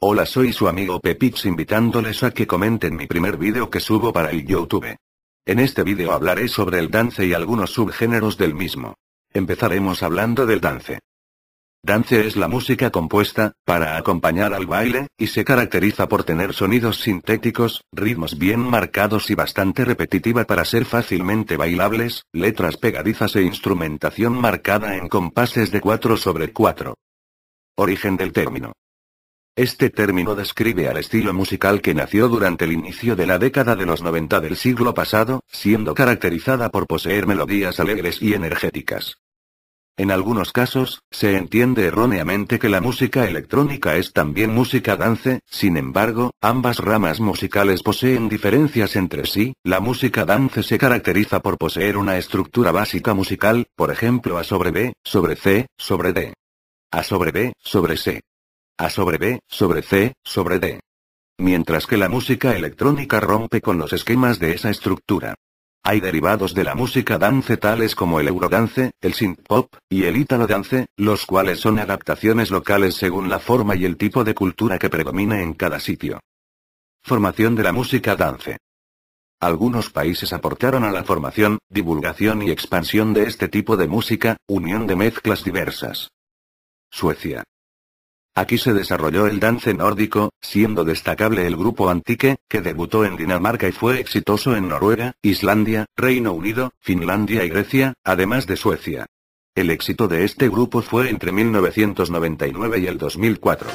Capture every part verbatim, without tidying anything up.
Hola, soy su amigo Pepix invitándoles a que comenten mi primer vídeo que subo para el YouTube. En este vídeo hablaré sobre el dance y algunos subgéneros del mismo. Empezaremos hablando del dance. Dance es la música compuesta, para acompañar al baile, y se caracteriza por tener sonidos sintéticos, ritmos bien marcados y bastante repetitiva para ser fácilmente bailables, letras pegadizas e instrumentación marcada en compases de cuatro sobre cuatro. Origen del término. Este término describe al estilo musical que nació durante el inicio de la década de los noventa del siglo pasado, siendo caracterizada por poseer melodías alegres y energéticas. En algunos casos, se entiende erróneamente que la música electrónica es también música dance, sin embargo, ambas ramas musicales poseen diferencias entre sí. La música dance se caracteriza por poseer una estructura básica musical, por ejemplo A sobre B, sobre C, sobre D. A sobre B, sobre C. A sobre B, sobre C, sobre D. Mientras que la música electrónica rompe con los esquemas de esa estructura. Hay derivados de la música dance tales como el eurodance, el synthpop, y el ítalo dance, los cuales son adaptaciones locales según la forma y el tipo de cultura que predomina en cada sitio. Formación de la música dance. Algunos países aportaron a la formación, divulgación y expansión de este tipo de música, unión de mezclas diversas. Suecia. Aquí se desarrolló el dance nórdico, siendo destacable el grupo Antique, que debutó en Dinamarca y fue exitoso en Noruega, Islandia, Reino Unido, Finlandia y Grecia, además de Suecia. El éxito de este grupo fue entre mil novecientos noventa y nueve y el dos mil cuatro.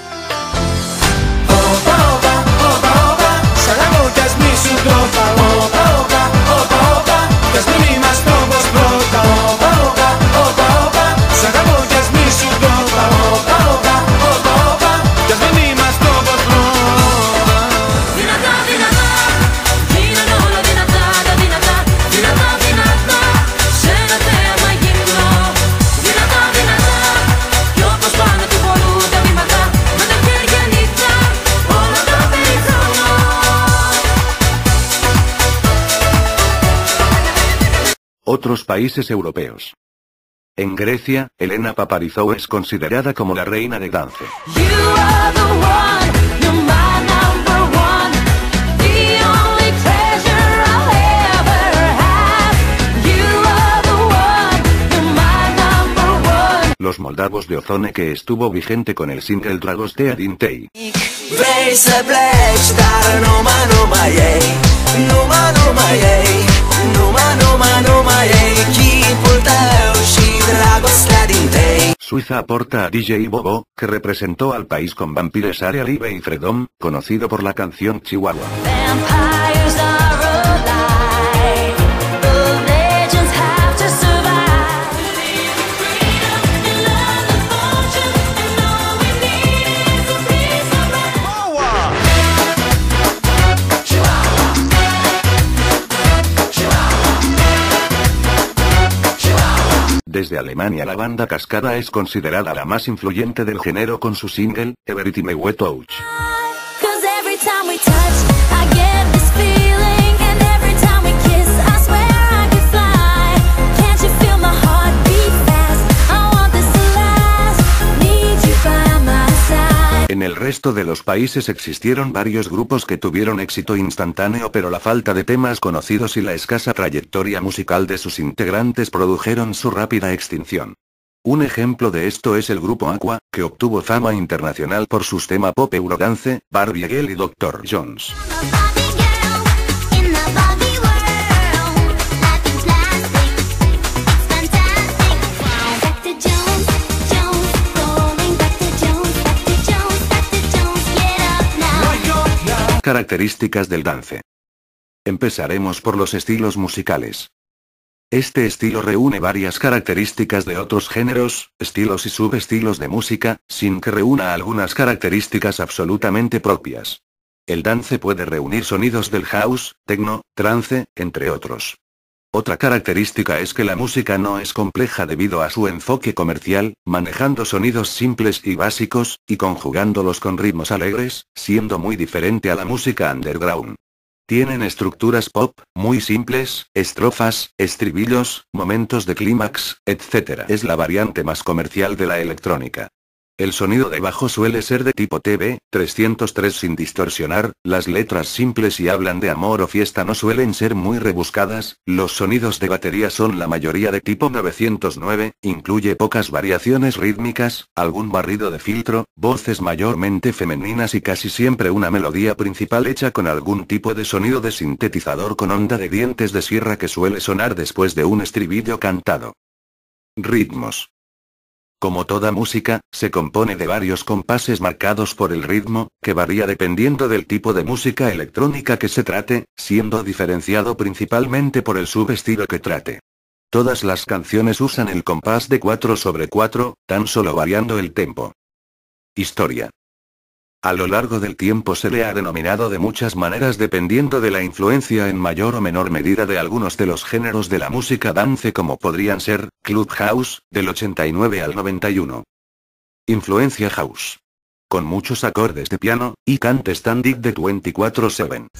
Otros países europeos. En Grecia, Elena Paparizou es considerada como la reina de dance. Los moldavos de Ozone, que estuvo vigente con el single Dragostea Dintei. Suiza aporta a D J Bobo, que representó al país con Vampires Are Alive y Freedom, conocido por la canción Chihuahua. Desde Alemania la banda Cascada es considerada la más influyente del género con su single, Everything We Touch. En el resto de los países existieron varios grupos que tuvieron éxito instantáneo, pero la falta de temas conocidos y la escasa trayectoria musical de sus integrantes produjeron su rápida extinción. Un ejemplo de esto es el grupo Aqua, que obtuvo fama internacional por sus temas pop eurodance, Barbie Girl y doctor Jones. Características del dance. Empezaremos por los estilos musicales. Este estilo reúne varias características de otros géneros, estilos y subestilos de música, sin que reúna algunas características absolutamente propias. El dance puede reunir sonidos del house, techno, trance, entre otros. Otra característica es que la música no es compleja debido a su enfoque comercial, manejando sonidos simples y básicos, y conjugándolos con ritmos alegres, siendo muy diferente a la música underground. Tienen estructuras pop, muy simples, estrofas, estribillos, momentos de clímax, etcétera. Es la variante más comercial de la electrónica. El sonido de bajo suele ser de tipo T V trescientos tres sin distorsionar, las letras simples y hablan de amor o fiesta no suelen ser muy rebuscadas, los sonidos de batería son la mayoría de tipo novecientos nueve, incluye pocas variaciones rítmicas, algún barrido de filtro, voces mayormente femeninas y casi siempre una melodía principal hecha con algún tipo de sonido de sintetizador con onda de dientes de sierra que suele sonar después de un estribillo cantado. Ritmos. Como toda música, se compone de varios compases marcados por el ritmo, que varía dependiendo del tipo de música electrónica que se trate, siendo diferenciado principalmente por el subestilo que trate. Todas las canciones usan el compás de cuatro sobre cuatro, tan solo variando el tempo. Historia. A lo largo del tiempo se le ha denominado de muchas maneras dependiendo de la influencia en mayor o menor medida de algunos de los géneros de la música dance como podrían ser, Club House, del ochenta y nueve al noventa y uno. Influencia House. Con muchos acordes de piano, y Can't Stand It de veinticuatro siete.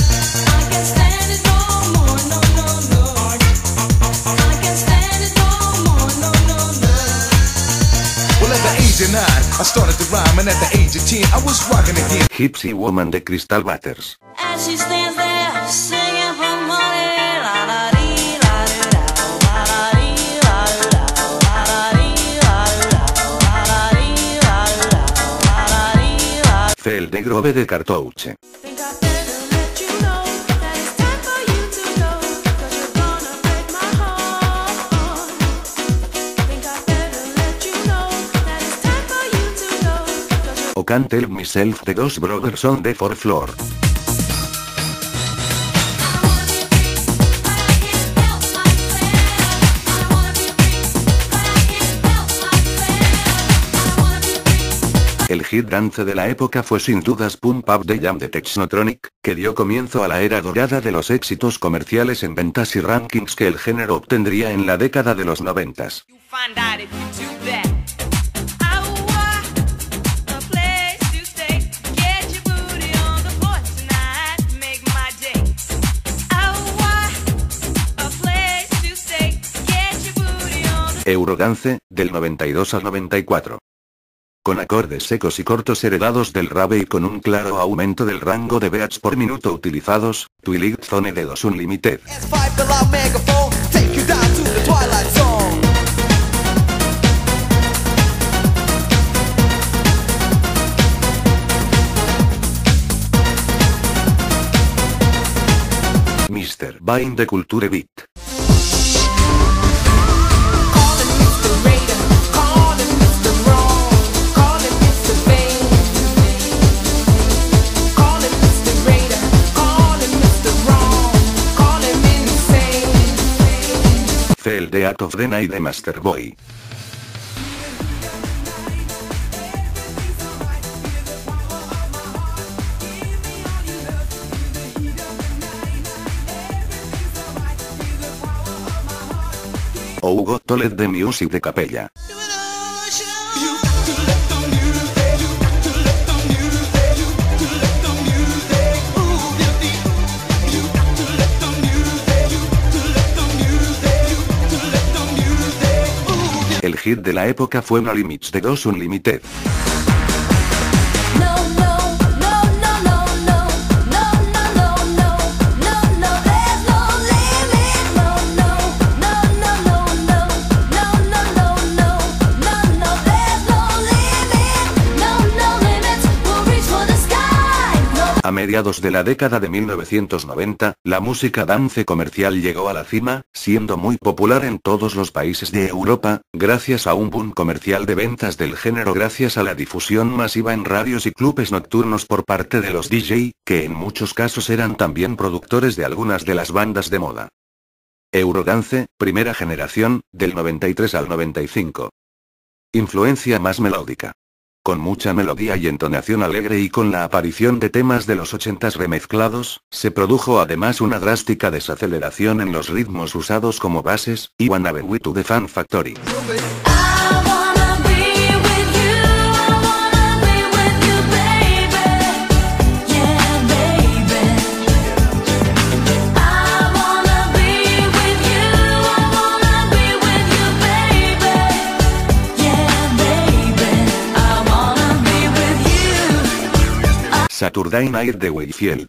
Gypsy Woman de Crystal Waters. Feel the Groove de Cartouche. O Can't Help Myself de Dos Brothers on the Fourth Floor. El hit dance de la época fue sin dudas Pump Up the Jam de Technotronic, que dio comienzo a la era dorada de los éxitos comerciales en ventas y rankings que el género obtendría en la década de los noventas. Eurodance, del noventa y dos al noventa y cuatro. Con acordes secos y cortos heredados del rave y con un claro aumento del rango de beats por minuto utilizados, Twilight Zone de Dos Unlimited. mister Vine de Culture Beat. Feel the Heat of the Night de Master Boy. O Hugo Tolet de Music de Capella. El hit de la época fue No Limits de Dos Unlimited. A mediados de la década de mil novecientos noventa, la música dance comercial llegó a la cima, siendo muy popular en todos los países de Europa, gracias a un boom comercial de ventas del género gracias a la difusión masiva en radios y clubes nocturnos por parte de los D J, que en muchos casos eran también productores de algunas de las bandas de moda. Eurodance, primera generación, del noventa y tres al noventa y cinco. Influencia más melódica. Con mucha melodía y entonación alegre y con la aparición de temas de los ochentas remezclados, se produjo además una drástica desaceleración en los ritmos usados como bases, y Wanna Be With You de Fun Factory. Saturday Night de Wakefield.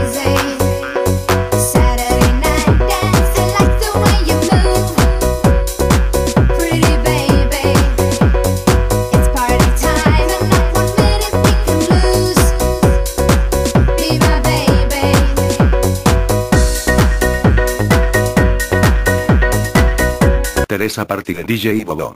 Teresa Party de D J Bobo.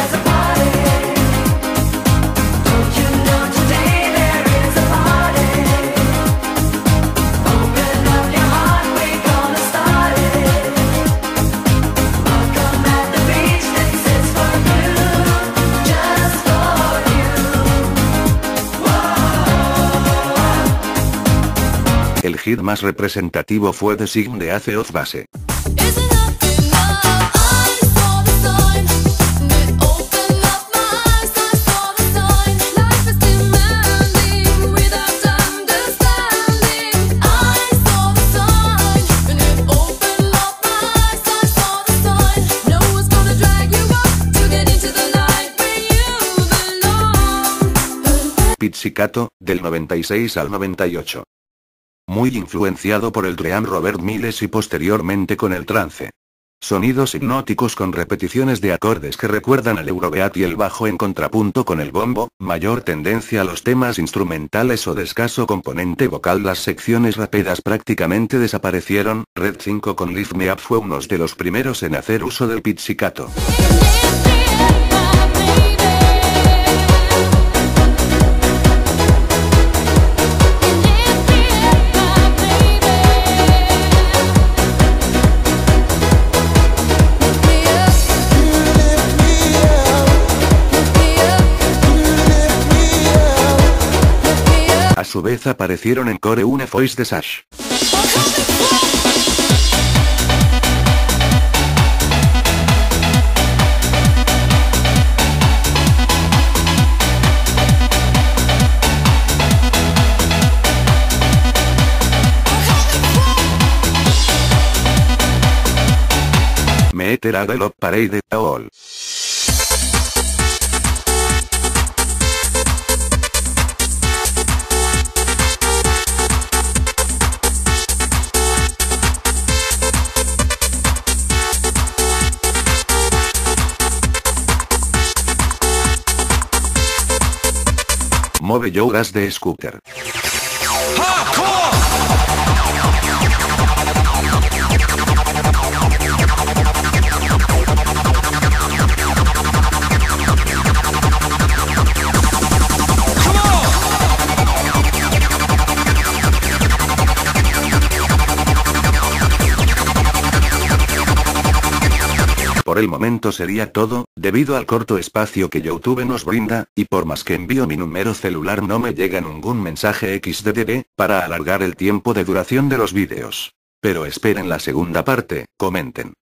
El hit más representativo fue The Sign de Ace of Base. Pizzicato, del noventa y seis al noventa y ocho. Muy influenciado por el dream Robert Miles y posteriormente con el trance. Sonidos hipnóticos con repeticiones de acordes que recuerdan al Eurobeat y el bajo en contrapunto con el bombo, mayor tendencia a los temas instrumentales o de escaso componente vocal. Las secciones rápidas prácticamente desaparecieron. Red cinco con Lift Me Up fue uno de los primeros en hacer uso del pizzicato. A su vez aparecieron en Core Une Voice de Sash. Meter de Love Parade de All. Move Your Ass de Scooter. Por el momento sería todo, debido al corto espacio que YouTube nos brinda, y por más que envío mi número celular no me llega ningún mensaje equis de de de, para alargar el tiempo de duración de los vídeos. Pero esperen la segunda parte, comenten.